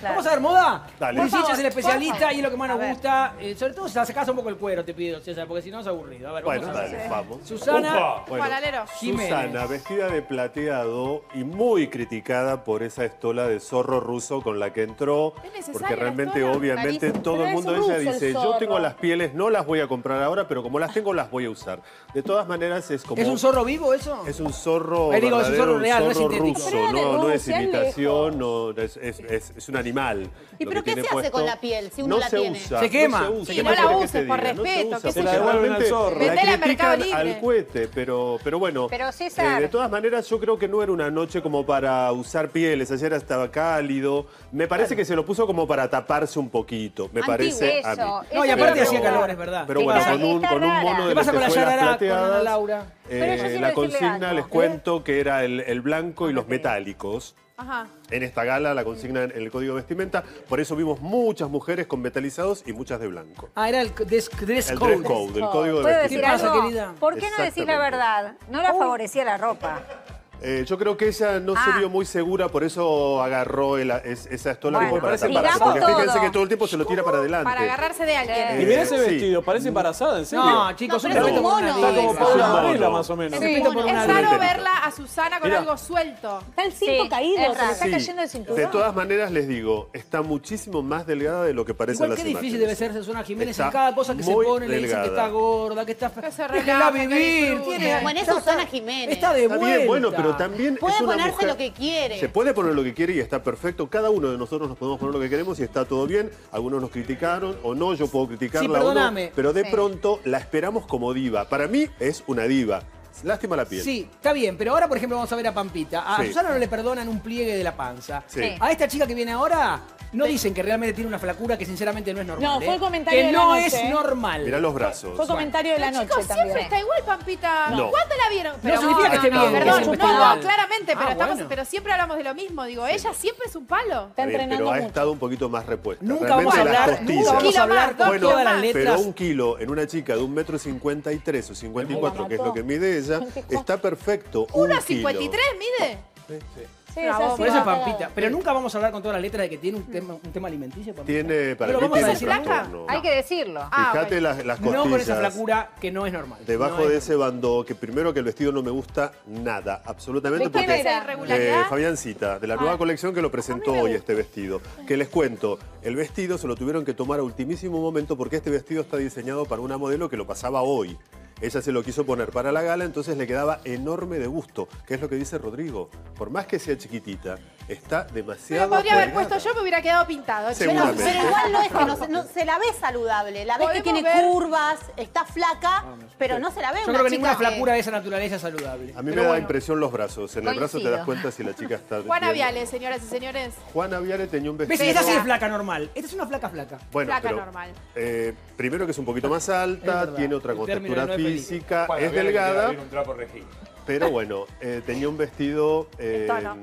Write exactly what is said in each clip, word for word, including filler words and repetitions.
Claro. ¿Vamos a ver moda? Dale. Pulisic es el especialista favor. y es lo que más A nos ver. gusta. Eh, sobre todo si la sacás un poco el cuero, te pido, César, porque si no es aburrido. A ver, Bueno, vamos a ver. dale, vamos. Susana Opa. Bueno, Palalero. Jiménez. Susana, vestida de plateado y muy criticada por esa estola de zorro ruso con la que entró, ¿Es necesaria porque la realmente, estola? obviamente, Clarísimo. todo Pero el es mundo, ruso ella el dice, yo zorro. tengo las pieles, no las voy a comprar ahora, pero como las tengo, las voy a usar. De todas maneras, es como... ¿Es un zorro vivo eso? Es un zorro, Eh, digo, es un verdadero, zorro real, no es zorro sintético. ruso, Pero era de no, no es Rusia, imitación, no, es, es, es, es un animal. ¿Y Lo pero que qué tiene se hace con puesto. la piel si uno no la se tiene? Usa, Se quema. No se usa. Sí, ¿Qué no más la quiere que uses, te por diga? No se respeto, usa, qué sé porque yo. Se la devuelven al realmente zorro. la Vendela en Mercado critican Libre. al cohete, pero, pero bueno. Pero, César. eh, de todas maneras, yo creo que no era una noche como para usar pieles. Ayer estaba cálido. Me parece que se lo puso como para taparse un poquito. Me Antiguo. parece a mí. Eso, No, y eso aparte iba a hacía preguntar. calor, es verdad. Pero Sí, bueno, está- con un, está con un rara. mono de ¿Qué pasa con la lentejuelas yarará con Ana plateadas, Laura? eh, Pero yo quiero la decirle consigna, algo. les cuento que era el, el blanco y los metálicos. Ajá. En esta gala, la consigna en el código de vestimenta. Por eso vimos muchas mujeres con metalizados y muchas de blanco. Ah, era el dress, dress El code. dress code, el código de ¿Puedo vestimenta. decir ¿Qué pasa, algo? querida? ¿Por qué no decir la Exactamente. verdad? No la favorecía la ropa. Eh, yo creo que ella no Ah. se vio muy segura, por eso agarró el- es- esa estola Bueno, como para parece taparse. digamos Porque fíjense todo. que todo el tiempo se lo tira para adelante. Para agarrarse de alguien. Eh, Y mirá ese sí. vestido, parece embarazada, ¿en serio? No, chicos, No, un pero es respeto un por una mono. Está como diva. Paula mono. Varela, más o menos. Un respeto por Es una raro diva. verla a Susana con Mira. algo suelto. Está el cinto Sí, caído, es se le raro. está Sí. cayendo el cinturón. De todas maneras, les digo, está muchísimo más delgada de lo que parece Igual en qué las difícil imágenes. debe ser Susana Jiménez Está en cada cosa que se muy pone, le dicen que delgada. está gorda, que está fe- Que se Déjenla relaja, que vivir, disfrute. tiene... Bueno, es está- Susana está- Jiménez. Está de Está vuelta. bien, bueno, pero también Puede es una ponerse mujer... lo que quiere. Se puede poner lo que quiere y está perfecto. Cada uno de nosotros nos podemos poner lo que queremos y está todo bien. Algunos nos criticaron o no, yo puedo criticarla Sí, o no. perdóname. Pero de Sí. pronto la esperamos como diva. Para mí es una diva. Lástima la piel. Sí, está bien, pero ahora, por ejemplo, vamos a ver a Pampita. A Sí. Susana no le perdonan un pliegue de la panza. Sí. Sí. A esta chica que viene ahora, no dicen que realmente tiene una flacura que sinceramente no es normal. No, fue ¿eh? el comentario Que de la no noche, es ¿eh? normal. Mirá los brazos. Fue comentario de la Pero, noche chicos, también. siempre está igual, Pampita. No. ¿Cuándo la vieron? significa que esté no, bien, no, que perdón. siempre No, esté no, igual. claramente, pero, Ah, estamos, bueno. pero siempre hablamos de lo mismo. Digo, ella siempre es un palo. Está Está bien, entrenando pero ha mucho. estado un poquito más repuesta. Nunca Realmente vamos a las hablar, costillas. nunca vamos Kilo a hablar más, con dos todas kilos las más. letras. Pero un kilo en una chica de un metro cincuenta y tres o cincuenta y cuatro, que es lo que mide ella, está perfecto. Un ¿Uno kilo. cincuenta y tres mide? Sí, Una es bomba. así, Por eso es va Pampita. pegado. Pero nunca vamos a hablar con todas las letras de que tiene un tema, un tema alimenticio. Pampita. Tiene, para No lo mí vamos a tiene un decir ¿Flaca? trastorno. Hay que decirlo. Ah, Fíjate ok. las, las costillas. No con esa flacura que no es normal. Debajo No de es ese bandó, que primero que el vestido no me gusta nada, absolutamente. ¿De quién porque era? ¿Esa irregularidad? de Fabiancita, de la nueva colección que lo presentó hoy este vestido. Que les cuento, el vestido se lo tuvieron que tomar a ultimísimo momento porque este vestido está diseñado para una modelo que lo pasaba hoy. Ella se lo quiso poner para la gala, entonces le quedaba enorme de gusto, que es lo que dice Rodrigo. Por más que sea chiquitita, está demasiado Pero podría haber delgada. puesto yo, me hubiera quedado pintado. Pero, Seguramente. pero igual no es que no se, no- se la ve saludable. La ves que Podemos tiene ver- curvas, está flaca, pero no se la ve Yo una creo que chica ninguna que- flacura de esa naturaleza es saludable. A mí Pero me da bueno. impresión los brazos. En el brazo te Coincido. das cuenta si la chica está Juana bien. Viale, señoras y señores. Juana Viale tenía un ¿Ves? vestido... Esta sí es flaca normal. Esta es una flaca flaca. Bueno, Flaca pero, normal. eh, primero que es un poquito más Es alta, verdad. tiene otra El término contextura no es feliz. física, Bueno, es había que delgada, abrir un trapo regil. pero bueno, eh, tenía un vestido eh, tono.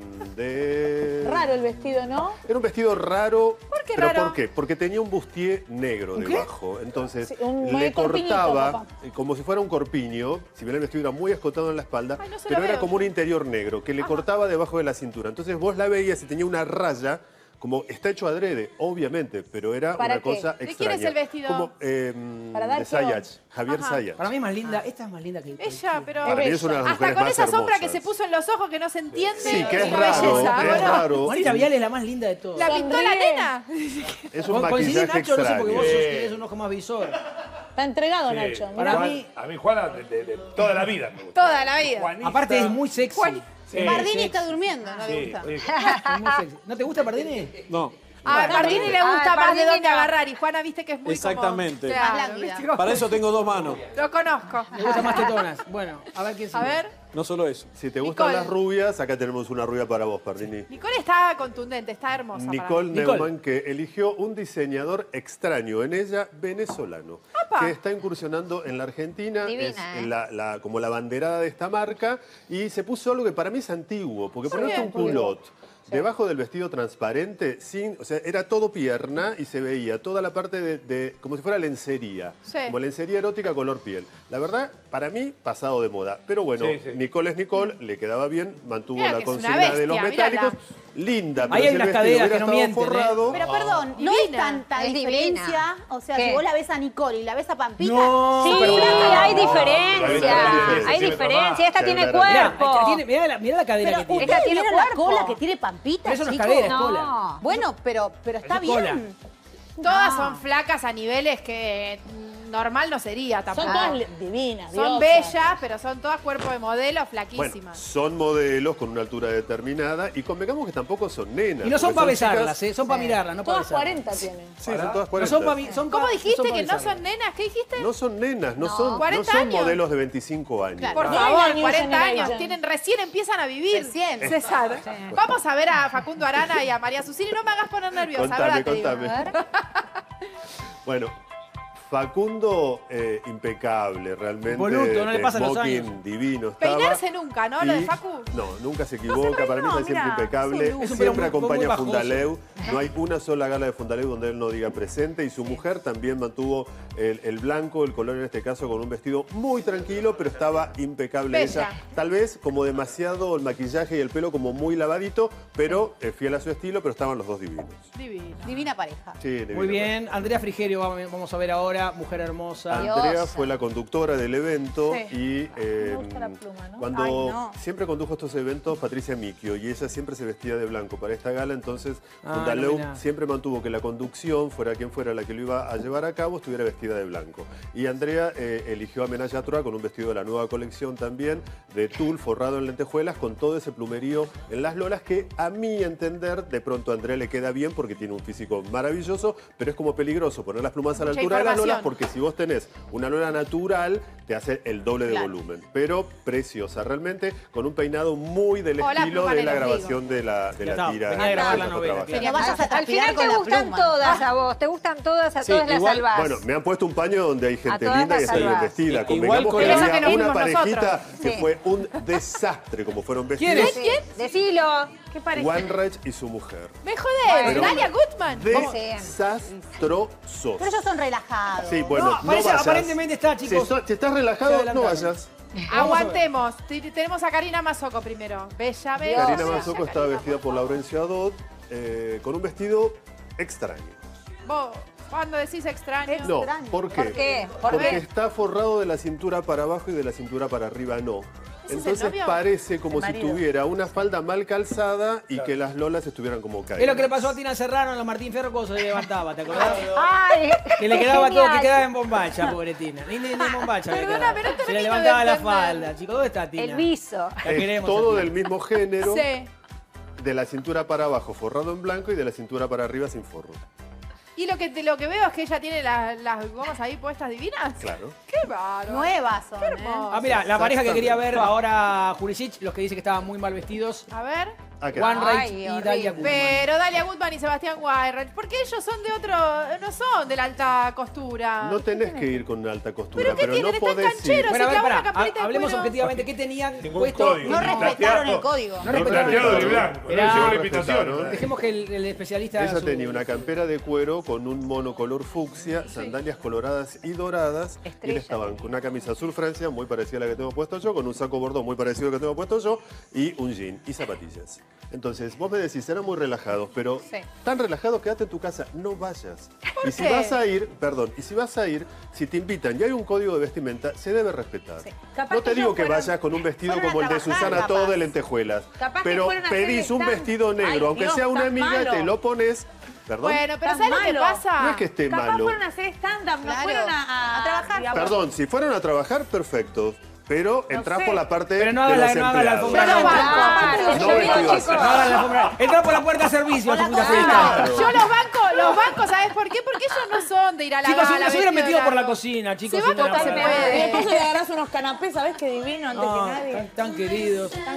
de... Raro el vestido, ¿no? Era un vestido raro. ¿Por qué ¿Pero raro? por qué? Porque tenía un bustier negro ¿Un qué? debajo. Entonces, Sí, un le muy corpiñito, cortaba papá. eh, como si fuera un corpiño, si bien el vestido era muy escotado en la espalda, Ay, no se lo pero era veo como un yo. interior negro, que le cortaba debajo de la cintura. Entonces vos la veías y tenía una raya, como está hecho adrede, obviamente, pero era ¿Para una qué? cosa ¿De quién extraña. es el vestido? Como eh, Para de dar Zayach, show. Javier Ajá. Zayach. Para mí es más linda. Esta es más linda que Ella, pero... Para mí es una de las Hasta mujeres con más esa sombra que hermosas. se puso en los ojos que no se entiende. Sí, que es una raro, belleza, es bueno. raro. Marita Viale es la más linda de todas. ¿La pintó la Sonríe. nena? Es un Coincidí, maquillaje Nacho, no sé, porque extraño. vos sos- Sí. tenés un ojo más visor. Está entregado, Sí. Nacho. Para mirá. mí- Juan- a mí Juana de, de- de toda la vida me gusta. Toda la vida. Juanita. Aparte es muy sexy. Juan- Sí, Bardini sí, está durmiendo, ¿no le sí, gusta? sí. Es muy sexy. ¿No te gusta Pardini? No. Ah, a Pardini le gusta Ah, más de Pardini dónde no. agarrar y Juana viste que es muy Exactamente. como- Más Claro, lánguida. ¿viste? Para eso tengo dos manos. Lo conozco. Me gustan más tetonas. Bueno, a ver quién A sigue. ver, No solo eso. Si te gustan Nicole. las rubias, acá tenemos una rubia para vos, Pardini. Nicole está contundente, está hermosa. para Nicole mí. Nicole. Neumann, que eligió un diseñador extraño, en ella venezolano, ¡Apa! que está incursionando en la Argentina, Divina, es ¿eh? la- la- como la banderada de esta marca, y se puso algo que para mí es antiguo, porque Muy ponerte bien. un culot debajo del vestido transparente, sin, o sea, era todo pierna y se veía toda la parte de, de- como si fuera lencería, Sí. como lencería erótica color piel. La verdad, para mí, pasado de moda. Pero bueno, Sí, sí. Nicole es Nicole, le quedaba bien, mantuvo Mira la que es una consigna de los bestia, metálicos. mírala. linda, pero Ahí hay si el unas vestido caderas hubiera que no estado mienten, ¿eh? forrado, Pero perdón, no es divina. tanta Es diferencia. divina. O sea, ¿Qué? si vos la ves a Nicole y la ves a Pampita. No, Sí, pero- hay Hay diferencia. diferencia. Hay diferencia. Esta Sí, tiene es verdad. Mirá, cuerpo. tiene- mirá la, mirá la cadera Pero que tiene. Esta ¿ustedes tiene vieron la cuerpo. cola que tiene Pampita, Pero eso no es chicos? cadera, es No. cola. Bueno, pero, pero está Eso es cola. bien. Todas No. son flacas a niveles que mm, normal no sería tampoco. Son todas divinas, Son diosas. bellas, pero son todas cuerpo de modelo, bueno, flaquísimas. son modelos con una altura determinada y convengamos que tampoco son nenas. Y no son porque para besarlas, chicas- ¿eh? Son para mirarlas, no para Todas besarlas. cuarenta tienen. Sí, son todas No cuarenta. son para son ¿Cómo pa- dijiste son pa que no besarlas. son nenas? ¿Qué dijiste? No son nenas, no, No. son, no ¿cuarenta son años? modelos de veinticinco años. Claro. Por Ah, Nueve favor, años, cuarenta Generation. años. Tienen, recién empiezan a vivir. Recién. César. Vamos a ver a Facundo Arana y a María Susini. No me hagas poner nerviosa, Contame, ¿verdad? te digo? contame. A ver. Bueno, Facundo, eh, impecable, realmente. Voluto, no le de pasan los smoking años. divino estaba. Peinarse nunca, ¿no? Lo de Y- Facu. No, nunca se equivoca, para mí peinó, está siempre mirá, impecable. es un look. Es un pelo Siempre muy- muy acompaña a bajoso. Fundaleu. No hay una sola gala de Fundaleu donde él no diga presente. Y su mujer también mantuvo el, el blanco, el color en este caso, con un vestido muy tranquilo, pero estaba impecable Bella. ella. Tal vez como demasiado el maquillaje y el pelo como muy lavadito, pero eh, fiel a su estilo, pero estaban los dos divinos. Divino. Divina pareja. Sí, divino. Muy bien. Andrea Frigerio, vamos vamos a ver ahora. Mujer hermosa. Andrea Diosa. fue la conductora del evento Sí. y eh, Me gusta la pluma, ¿no? cuando Ay, no. siempre condujo estos eventos Patricia Micchio y ella siempre se vestía de blanco para esta gala, entonces Ah, Fundaleu no, mirá. siempre mantuvo que la conducción, fuera quien fuera la que lo iba a llevar a cabo, estuviera vestida de blanco. Y Andrea eh, eligió a Menaya Troa con un vestido de la nueva colección también, de tul forrado en lentejuelas, con todo ese plumerío en las lolas que a mi entender de pronto a Andrea le queda bien porque tiene un físico maravilloso, pero es como peligroso poner las plumas a la Mucha altura de las lolas información. porque si vos tenés una lola natural, te hace el doble de Claro. volumen. Pero preciosa, realmente, con un peinado muy del Hola, estilo pluma de en la el ombligo. grabación de la, de Ya la está, tira. venía a grabar que la dejó novela, trabajar. No vayas a Al transpirar final con te la gustan pluma. todas a vos. Te gustan todas, a Sí, todas las igual- salvas. Bueno, me han puesto un paño donde hay gente todas linda y las está bien salvas. vestida. Igual Convengamos con que la- Esa que había nos una vimos parejita nosotros. que Sí. fue un desastre como fueron ¿Quién vestidos. es? ¿Quién? Decilo. ¿Qué parece? Wanreich y su mujer. Me jodés. Pero- Dalia Gutman. Desastrosos. Pero ellos son relajados. Sí, bueno, No, no, parece- vayas. aparentemente está, Si, chicos. so- si estás Se relajado, no adelantaron. vayas. Aguantemos. T- Tenemos a Karina Mazoco primero. Bella, bella. Karina bella, Mazzocco estaba Karina, vestida por Laurencio Adot eh, con un vestido extraño. Vos, cuando decís extraño. No, Extraño. ¿por qué? ¿Por qué? ¿Por Porque qué? está forrado de la cintura para abajo y de la cintura para arriba no. ¿Ese es el Entonces novio? parece como El si marido. tuviera una falda mal calzada y que las lolas estuvieran como caídas. Es lo que le pasó a Tina Serrano en los Martín Fierro cuando se levantaba, ¿te acordás? Ay, Que le quedaba todo, que genial. quedaba en bombacha, pobre Tina. Ni, ni, ni en bombacha. le Perdona, quedaba. pero esto Se no le termino levantaba de la entender. falda, chicos. ¿Dónde está Tina? El viso. La Es queremos, todo Tina. del mismo género, Sí. de la cintura para abajo forrado en blanco y de la cintura para arriba sin forro. Y lo que, te- lo que veo es que ella tiene la- las gomas ahí puestas divinas. Claro. Qué bárbaro. Nuevas son, Qué ¿eh? hermoso. Ah, mira, la pareja que quería ver ahora Jurisic, los que dicen que estaban muy mal vestidos. A ver. Acá. Wanreich Ay, y horrible. Dalia Gutman. Pero Dalia Gutman y Sebastián Weinreich, porque ellos son de otro, no son de la alta costura. No tenés que ir con alta costura, ¿Pero qué pero tienen? no Están podés ir. cancheros. Bueno, a se ver, clava pará, una camperita ha- de hablemos cuero. objetivamente. ¿Qué tenían Ningún puesto? código. No Ni respetaron el plateado. código. No No respetaron. plateado ni blanco. Mirá, No llegó la respetaron. invitación. Dejemos que el, el especialista... Ella su- tenía una campera de cuero con un mono color fucsia, sandalias coloradas y doradas. Y él Estrella. estaba con una camisa azul Francia, muy parecida a la que tengo puesto yo, con un saco bordó muy parecido al que tengo puesto yo, y un jean y zapatillas. Entonces, vos me decís, eran muy relajados, pero Sí. tan relajados, quédate en tu casa, no vayas. Y si qué? vas a ir, perdón, y si vas a ir, si te invitan y hay un código de vestimenta, se debe respetar. Sí. Capaz No te que digo ellos que fueron- vayas con un vestido fueron como a el de trabajar, Susana, capaz. todo de lentejuelas. Capaz que Pero fueron a hacer pedís un stand. vestido negro, Ay, aunque Dios, sea una tan amiga, y te malo. lo pones. ¿Perdón? Bueno, pero Tan ¿sabes lo que malo. pasa? No es que esté Capaz malo. fueron a hacer stand-up, no Claro. fueron a, a, A trabajar. digamos, Perdón, si fueron a trabajar, perfecto. Pero entrás sé. por la parte Pero no de hagas los la- no hagas la empleados. alfombra Yo los roja. banco. Claro, No yo digo, vestido así. chicos, No hagas la alfombra. Entra por la puerta de servicio. Con la su puta cocina. fiesta. Claro. Yo los banco, los banco, ¿sabes por qué? Porque ellos no son de ir a la Chicos, si gala. no se hubieran vestido metido de por la largo. cocina, chicos. Se va si no a era tocar, para se nada. puede. Y después le agarrás unos canapés, ¿sabés qué divino? Antes No, que nadie. tan, tan queridos.